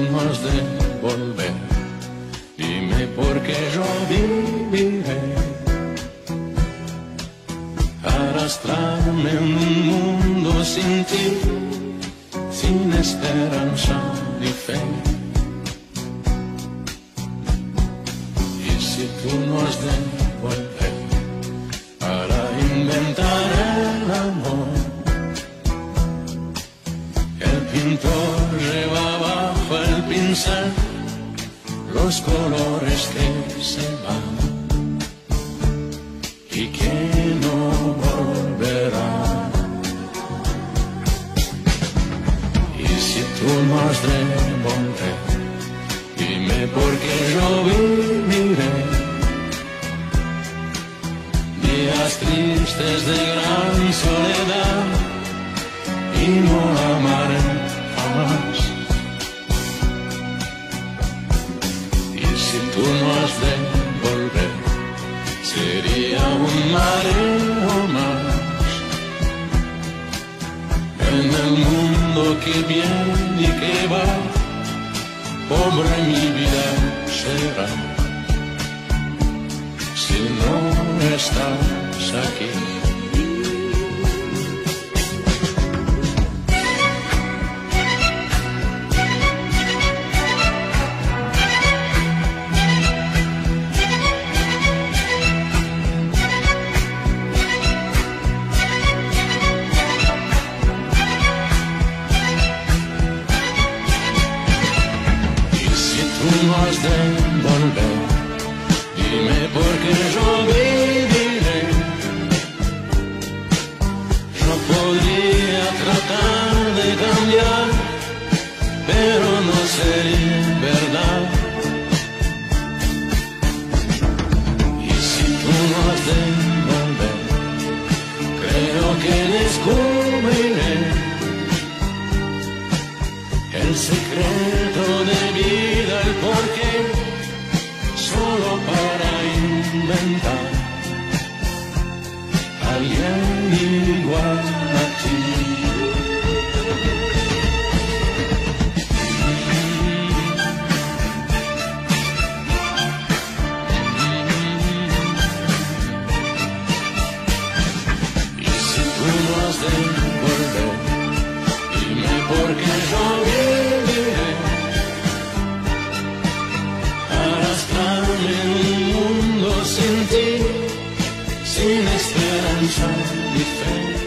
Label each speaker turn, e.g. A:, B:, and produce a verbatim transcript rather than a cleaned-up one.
A: no has de volver, dime por qué yo viviré arrastrarme en un mundo sin ti, sin esperanza ni fe. Y si tú no has de volver para inventar el amor, el pintor lleva bajo el pincel los colores que se van y que no volverán. Y si tú no has de volver, dime por qué yo viviré días tristes de gran soledad y no amaré jamás. Y si tú no has de volver, sería un mareo más en el mundo que viene y que va. Pobre mi vida será si no estás aquí. No has de volver, dime por qué yo viviré. Yo podría tratar de cambiar, pero no sería verdad. Y si tú no has de volver, creo que descubriré el secreto de vida, el porqué, solo para inventar alguien igual a ti. Y si tú no has de volver, dime por qué yo viviré arrastrarme en un mundo sin ti, sin esperanza ni fe.